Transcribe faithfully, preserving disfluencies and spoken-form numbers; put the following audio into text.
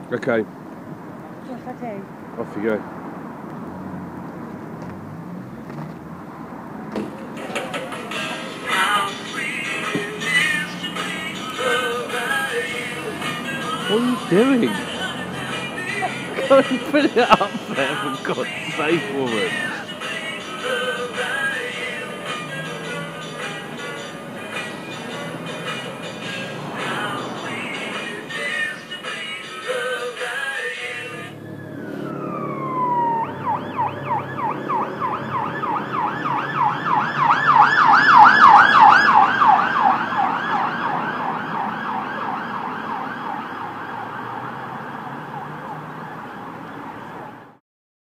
Okay. Yes, I do. Off you go. What are you doing? Go and put it up there, for God's sake, woman.